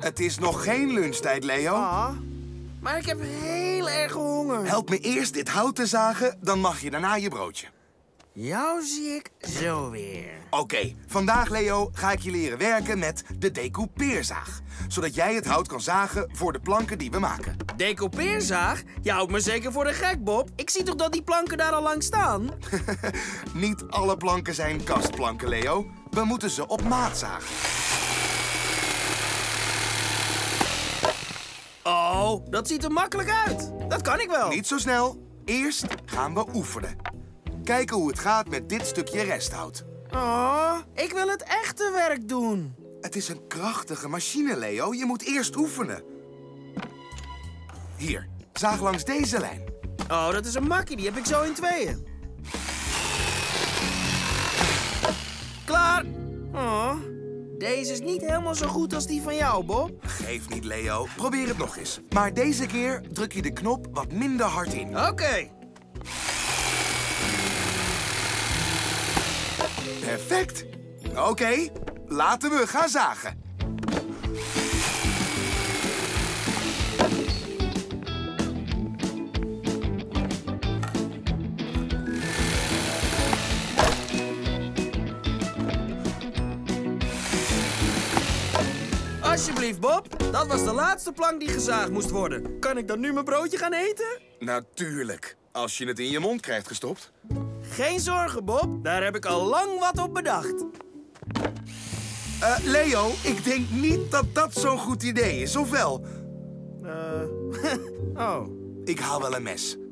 Het is nog geen lunchtijd, Leo. Ah, maar ik heb heel erg honger. Help me eerst dit hout te zagen, dan mag je daarna je broodje. Jou zie ik zo weer. Oké, vandaag, Leo, ga ik je leren werken met de decoupeerzaag. Zodat jij het hout kan zagen voor de planken die we maken. Decoupeerzaag? Je houdt me zeker voor de gek, Bob. Ik zie toch dat die planken daar al lang staan? Niet alle planken zijn kastplanken, Leo. We moeten ze op maat zagen. Oh, dat ziet er makkelijk uit. Dat kan ik wel. Niet zo snel. Eerst gaan we oefenen. Kijken hoe het gaat met dit stukje resthout. Oh, ik wil het echte werk doen. Het is een krachtige machine, Leo. Je moet eerst oefenen. Hier, zaag langs deze lijn. Oh, dat is een makkie. Die heb ik zo in tweeën. Klaar. Oh, deze is niet helemaal zo goed als die van jou, Bob. Geef niet, Leo. Probeer het nog eens. Maar deze keer druk je de knop wat minder hard in. Oké. Perfect. Oké, laten we gaan zagen. Alsjeblieft, Bob. Dat was de laatste plank die gezaagd moest worden. Kan ik dan nu mijn broodje gaan eten? Natuurlijk, als je het in je mond krijgt gestopt. Geen zorgen, Bob. Daar heb ik al lang wat op bedacht. Leo, ik denk niet dat dat zo'n goed idee is, of wel? Oh. Ik haal wel een mes.